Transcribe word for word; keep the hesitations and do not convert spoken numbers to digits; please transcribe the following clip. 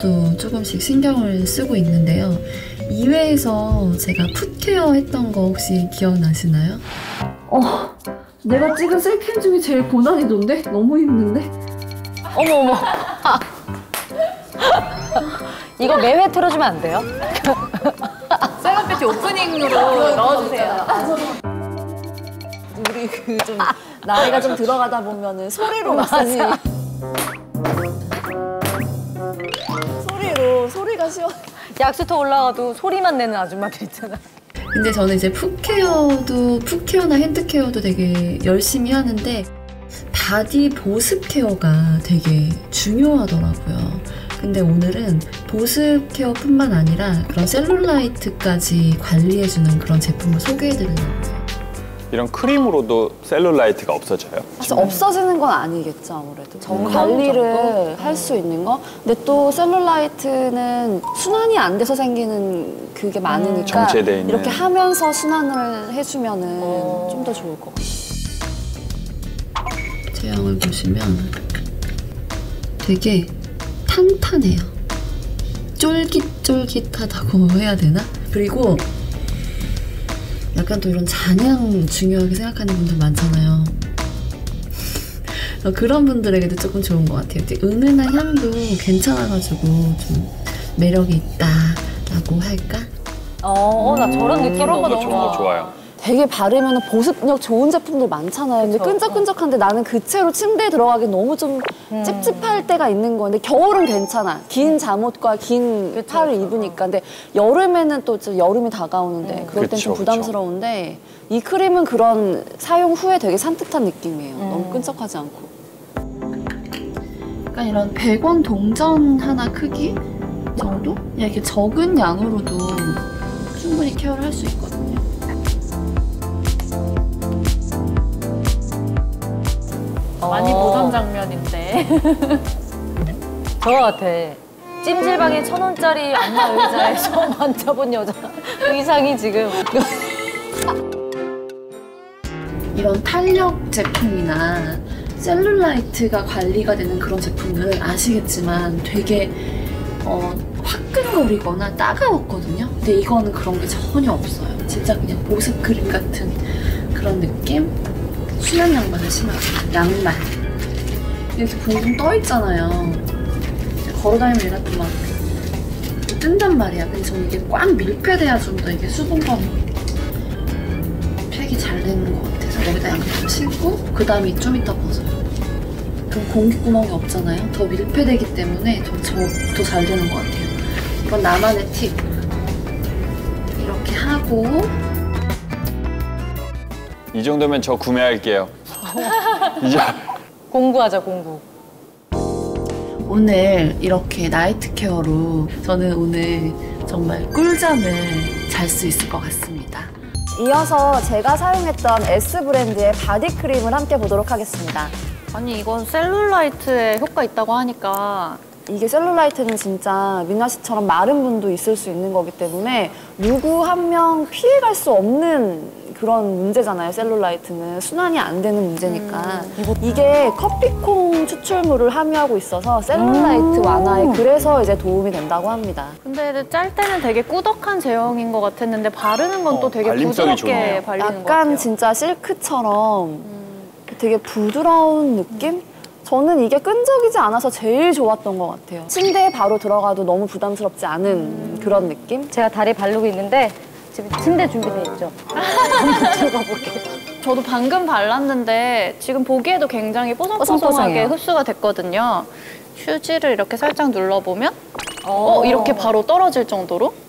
것도 조금씩 신경을 쓰고 있는데요. 이외에서 제가 풋케어 했던 거 혹시 기억나시나요? 어, 내가 찍은 셀캠 중에 제일 고난이도인데? 너무 힘든데? 어머 어머. 이거 매회 틀어주면 안 돼요? 셀럽뷰티 오프닝으로 넣어주세요. 우리 그 좀 나이가 좀 들어가다 보면은 소리로 마사지. 소리로 소리가 시원. 약수터 올라가도 소리만 내는 아줌마들 있잖아. 근데 저는 이제 풋케어도 풋케어나 핸드케어도 되게 열심히 하는데 바디 보습 케어가 되게 중요하더라고요. 근데 오늘은 보습 케어뿐만 아니라 그런 셀룰라이트까지 관리해주는 그런 제품을 소개해드리려고요. 이런 크림으로도 셀룰라이트가 없어져요? 사실 없어지는 건 아니겠죠, 아무래도. 정 관리를 할 수 있는 거. 근데 또 셀룰라이트는 순환이 안 돼서 생기는 그게 많으니까 정체돼 있는. 이렇게 하면서 순환을 해주면은 어. 좀 더 좋을 것 같아요. 제형을 보시면 되게 탄탄해요. 쫄깃쫄깃하다고 해야 되나? 그리고 약간 또 이런 잔향 중요하게 생각하는 분들 많잖아요. 그런 분들에게도 조금 좋은 것 같아요. 은은한 향도 괜찮아가지고 좀 매력이 있다라고 할까? 어, 나 저런 느낌 그런 너무 거 좋은 거 좋아요. 되게 바르면 보습력 좋은 제품들 많잖아요. 근데 그쵸. 끈적끈적한데 나는 그 채로 침대에 들어가기 너무 좀 음. 찝찝할 때가 있는 건데 겨울은 괜찮아. 긴 잠옷과 긴 그쵸, 팔을 그쵸. 입으니까. 근데 여름에는 또 좀 여름이 다가오는데 음. 그럴 땐 좀 그쵸, 부담스러운데 이 크림은 그런 사용 후에 되게 산뜻한 느낌이에요. 음. 너무 끈적하지 않고. 약간 이런 백 원 동전 하나 크기 정도? 이렇게 적은 양으로도 충분히 케어를 할 수 있거든요. 많이 어. 보던 장면인데. 저거 같아. 찜질방에 천 원짜리 안마 의자에 처음 앉아본 여자. 의상이 지금. 이런 탄력 제품이나 셀룰라이트가 관리가 되는 그런 제품들은 아시겠지만 되게 어, 화끈거리거나 따가웠거든요. 근데 이거는 그런 게 전혀 없어요. 진짜 그냥 보습 크림 같은 그런 느낌? 수면 양말을 신어요. 양말. 이렇게 붕붕 떠 있잖아요. 걸어다니면 얘가 또 막 뜬단 말이야. 근데 저는 이게 꽉 밀폐돼야 좀 더 이게 수분감이 팩이 잘 되는 것 같아서 여기다 양말 신고 그 다음에 좀 이따 벗어요. 그럼 공기구멍이 없잖아요. 더 밀폐되기 때문에 더 잘 되는 것 같아요. 이건 나만의 팁. 이렇게 하고 이 정도면 저 구매할게요. 이제 공부하자, 공부. 오늘 이렇게 나이트 케어로 저는 오늘 정말 꿀잠을 잘 수 있을 것 같습니다. 이어서 제가 사용했던 S 브랜드의 바디크림을 함께 보도록 하겠습니다. 아니 이건 셀룰라이트에 효과 있다고 하니까 이게 셀룰라이트는 진짜 민아 씨처럼 마른 분도 있을 수 있는 거기 때문에 누구 한 명 피해갈 수 없는 그런 문제잖아요. 셀룰라이트는 순환이 안 되는 문제니까. 음, 이게 커피콩 추출물을 함유하고 있어서 셀룰라이트 음. 완화에 그래서 이제 도움이 된다고 합니다. 근데 짤 때는 되게 꾸덕한 제형인 것 같았는데 바르는 건 또 어, 되게 발림성이 부드럽게 좋네요. 발리는 것 약간 같아요. 진짜 실크처럼 되게 부드러운 느낌? 저는 이게 끈적이지 않아서 제일 좋았던 것 같아요. 침대에 바로 들어가도 너무 부담스럽지 않은 그런 느낌? 제가 다리 바르고 있는데 지금 침대 준비돼 있죠? 한번 들어가 볼게요. 저도 방금 발랐는데 지금 보기에도 굉장히 뽀송뽀송하게 뽀송뽀송해요. 흡수가 됐거든요. 휴지를 이렇게 살짝 눌러보면 어, 이렇게 바로 떨어질 정도로